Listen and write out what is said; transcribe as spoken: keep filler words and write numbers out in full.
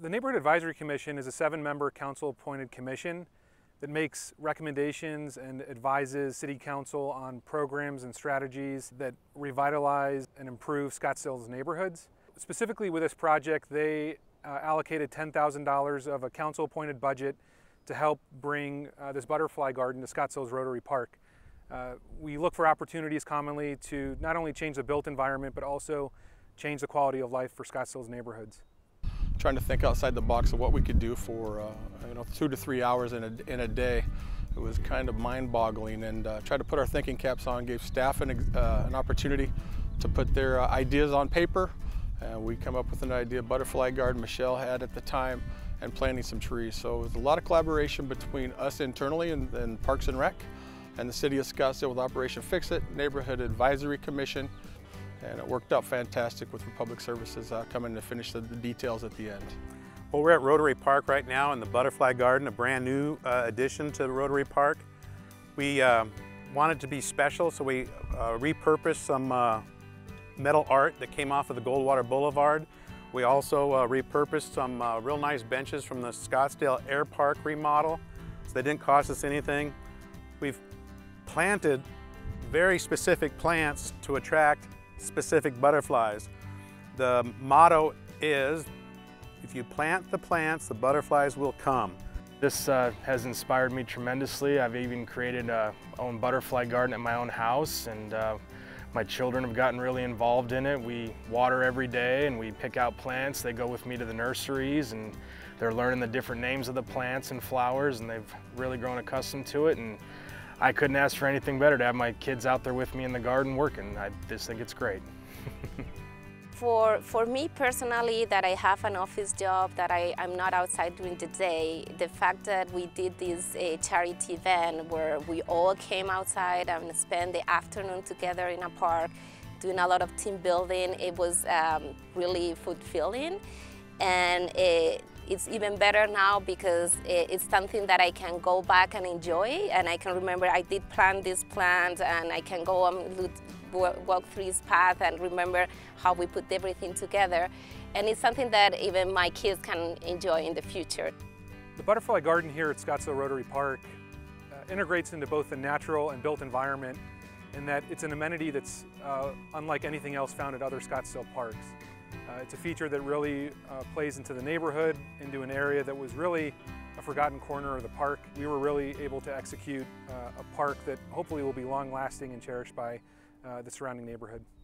The Neighborhood Advisory Commission is a seven-member council-appointed commission that makes recommendations and advises City Council on programs and strategies that revitalize and improve Scottsdale's neighborhoods. Specifically with this project, they uh, allocated ten thousand dollars of a council-appointed budget to help bring uh, this butterfly garden to Scottsdale's Rotary Park. Uh, we look for opportunities commonly to not only change the built environment, but also change the quality of life for Scottsdale's neighborhoods. Trying to think outside the box of what we could do for uh, you know, two to three hours in a, in a day. It was kind of mind-boggling, and uh, tried to put our thinking caps on, gave staff an, uh, an opportunity to put their uh, ideas on paper. And we come up with an idea, butterfly garden Michelle had at the time, and planting some trees. So it was a lot of collaboration between us internally and, and Parks and Rec, and the City of Scottsdale with Operation Fix-It, Neighborhood Advisory Commission, and it worked out fantastic with Republic Services uh, coming to finish the, the details at the end. Well, we're at Rotary Park right now in the Butterfly Garden, a brand new uh, addition to Rotary Park. We uh, wanted to be special, so we uh, repurposed some uh, metal art that came off of the Goldwater Boulevard. We also uh, repurposed some uh, real nice benches from the Scottsdale Air Park remodel, so they didn't cost us anything. We've planted very specific plants to attract specific butterflies. The motto is, if you plant the plants, the butterflies will come. This uh, has inspired me tremendously. I've even created a own butterfly garden at my own house, and uh, my children have gotten really involved in it. We water every day and we pick out plants. They go with me to the nurseries, and they're learning the different names of the plants and flowers, and they've really grown accustomed to it. And I couldn't ask for anything better to have my kids out there with me in the garden working. I just think it's great. For, for me personally, that I have an office job, that I, I'm not outside during the day, the fact that we did this uh, charity event where we all came outside and spent the afternoon together in a park doing a lot of team building, it was um, really fulfilling. And it, it's even better now because it's something that I can go back and enjoy, and I can remember I did plant this plant, and I can go and walk through this path and remember how we put everything together. And it's something that even my kids can enjoy in the future. The butterfly garden here at Scottsdale Rotary Park uh, integrates into both the natural and built environment, in that it's an amenity that's uh, unlike anything else found at other Scottsdale parks. Uh, it's a feature that really uh, plays into the neighborhood, into an area that was really a forgotten corner of the park. We were really able to execute uh, a park that hopefully will be long-lasting and cherished by uh, the surrounding neighborhood.